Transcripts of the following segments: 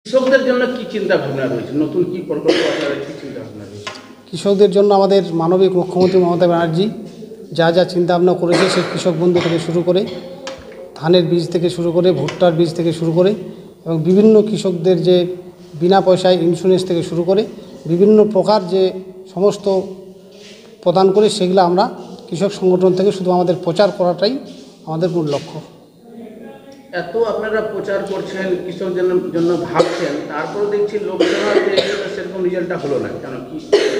কৃষকদের জন্য কি চিন্তা ভাবনা রয়েছে, নতুন কি প্রকল্প আপনারা কি চিন্তা ভাবনা রয়েছে? কৃষকদের জন্য আমাদের মানবিক মুখ্যমন্ত্রী মমতা ব্যানার্জি যা যা চিন্তা ভাবনা করেছে, সেই কৃষক বন্ধু থেকে শুরু করে ধানের বীজ থেকে শুরু করে ভুট্টার বীজ থেকে শুরু করে এবং বিভিন্ন কৃষকদের যে বিনা পয়সায় ইন্স্যুরেন্স থেকে শুরু করে বিভিন্ন প্রকার যে সমস্ত প্রদান করে, সেগুলো আমরা কৃষক সংগঠন থেকে শুধু আমাদের প্রচার করাটাই আমাদের মূল লক্ষ্য। এত আপনারা প্রচার করছেন, কৃষকদের জন্য ভাবছেন, তারপরে দেখছি লোকসভাতে সেরকম রেজাল্টটা হলো না কেন? কি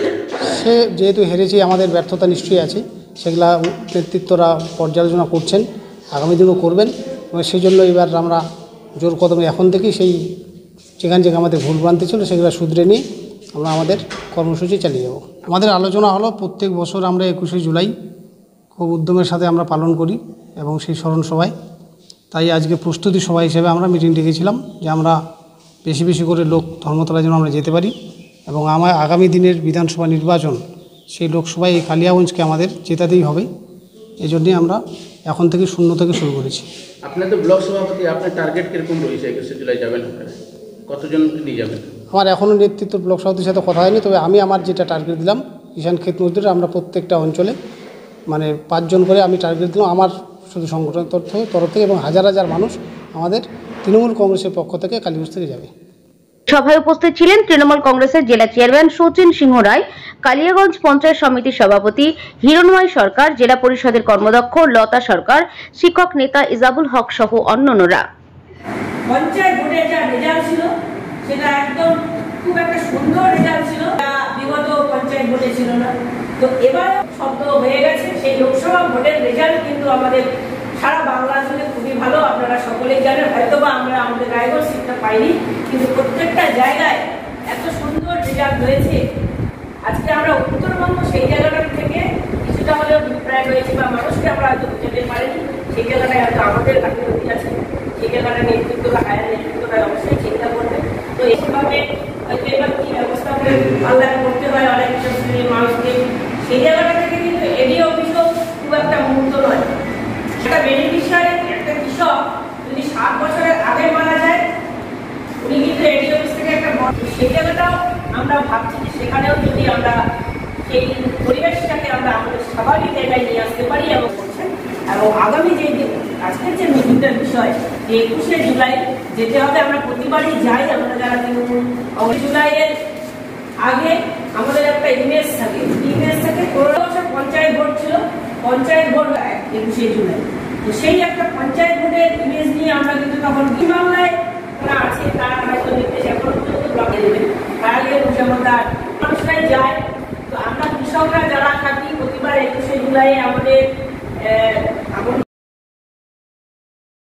সে যেহেতু হেরেছে, আমাদের ব্যর্থতা নিশ্চয়ই আছে, সেগুলা নেতৃত্বরা পর্যালোচনা করছেন, আগামী দিনও করবেন এবং সেই জন্য এবার আমরা জোর কদমে এখন থেকেই সেই যেখানে আমাদের ভুলভ্রান্তি ছিল সেগুলো শুধরে নিয়ে আমরা আমাদের কর্মসূচি চালিয়ে যাব। আমাদের আলোচনা হলো প্রত্যেক বছর আমরা 21শে জুলাই খুব উদ্যমের সাথে আমরা পালন করি এবং সেই স্মরণ সভায়, তাই আজকে প্রস্তুতি সভা হিসেবে আমরা মিটিং ডেকেছিলাম যে আমরা বেশি বেশি করে লোক ধর্মতলায় যেন আমরা যেতে পারি এবং আমার আগামী দিনের বিধানসভা নির্বাচন সেই লোকসভায় এই কালিয়াগঞ্জকে আমাদের জেতাতেই হবে। এই জন্যে আমরা এখন থেকে শূন্য থেকে শুরু করেছি। আপনার তো ব্লক সভাপতি, আপনার টার্গেট কীরকম রয়েছে? 21শে জুলাই যাবেন আপনারা, কতজন নিয়ে যাবেন? আমার এখনও নেতৃত্ব ব্লক সভাপতির সাথে কথা হয়নি, তবে আমি আমার যেটা টার্গেট দিলাম কিষাণ ক্ষেত মজদুর, আমরা প্রত্যেকটা অঞ্চলে 5 জন করে আমি টার্গেট দিলাম আমার শুধু সংগঠনের তরফ থেকে এবং হাজার হাজার মানুষ আমাদের তৃণমূল কংগ্রেসের পক্ষ থেকে কালীগঞ্জ থেকে যাবে। সভায় উপস্থিত ছিলেন তৃণমূল কংগ্রেসের জেলা চেয়ারম্যান শচীন সিংহ রায়, কালিয়াগঞ্জ পঞ্চায়েত সমিতির সভাপতি হিরণময় সরকার, জেলা পরিষদের কর্মদক্ষ লতা সরকার, শিক্ষক নেতা ইজাবুল হক সহ অন্যান্যরা। পঞ্চায়েত ভোটের যা রেজাল্ট ছিল সেটা একদম খুব একটা সুন্দর রেজাল্ট ছিল, বিগত পঞ্চায়েত ভোটে ছিল না। তো এবার শব্দ হয়ে গেছে, সেই লোকসভা ভোটের রেজাল্ট কিন্তু আমাদের সারা বাংলা জুড়ে খুবই ভালো। আপনারা সকলেই জানেন, হয়তোবা আমরা আমাদের রায়গঞ্জ সিটটা পাইনি, কিন্তু প্রত্যেকটা জায়গায় এত সুন্দর রেজাল্ট হয়েছে। আজকে আমরা উত্তরবঙ্গ সেই জায়গাটার থেকে কিছুটা হলেও অভিপ্রায় রয়েছে বা মানুষকে আমরা হয়তো বোঝাতে পারিনি, সেই জায়গাটায় হয়তো আমাদের গাফিলতি আছে, সেই জায়গাটা নেতৃত্বরা হায়ার নেতৃত্বরা অবশ্যই চিন্তা করবে। তো এইভাবে হয়তো এবার কি ব্যবস্থা করে পাল্লা করতে হয় অনেক কিছু শ্রেণীর মানুষকে, সেই জায়গাটা থেকে কিন্তু এডি অফিসও খুব একটা মুহূর্ত নয়। একটা বেনিফিশিয়ারি, একটা কৃষক যদি 7 বছরের আগে মারা যায়, উনি কিন্তু এডি অফিস থেকে একটা সেই জায়গাটাও আমরা ভাবছি যে সেখানেও যদি আমরা সেই পরিবেশটাকে আমরা আমাদের স্বাভাবিক জায়গায় নিয়ে আসতে পারি এবং করছেন। এবং আগামী যে আজকের যে মিটিংটার বিষয়, যে 21শে জুলাই যেতে হবে, আমরা প্রতিবারই যাই, আমরা যারা তৃণমূল জুলাইয়ের আগে আমাদের একটা ইমেজ থাকে 15 বছর পঞ্চায়েত ভোট ছিল, পঞ্চায়েত ভোট 21শে জুলাই। তো সেই একটা পঞ্চায়েত ভোটের ইমেজ নিয়ে আমরা কিন্তু তখন বাংলায় যারা আছে তারা হয়তো নির্দেশ এখনো পর্যন্ত ব্লকে দেবেন, তার আগে মুখ্যমন্ত্রী মানুষরাই যায়। তো আমরা কৃষকরা যারা থাকি প্রতিবার 21শে জুলাই আমাদের